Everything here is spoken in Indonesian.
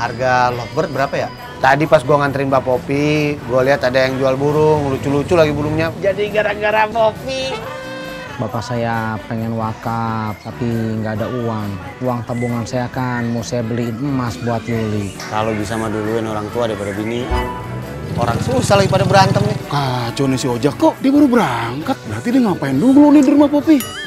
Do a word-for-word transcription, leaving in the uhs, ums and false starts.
Harga lovebird berapa ya? Tadi pas gua nganterin Mbak Popi, gua lihat ada yang jual burung, lucu-lucu lagi burungnya. Jadi gara-gara Popi. Bapak saya pengen wakaf, tapi nggak ada uang. Uang tabungan saya kan mau saya beliin emas buat Yuli. Kalau bisa mah duluin orang tua daripada bini. Orang susah lagi pada berantem nih. Kacau nih si Ojak kok, dia baru berangkat. Berarti dia ngapain dulu nih di rumah Popi?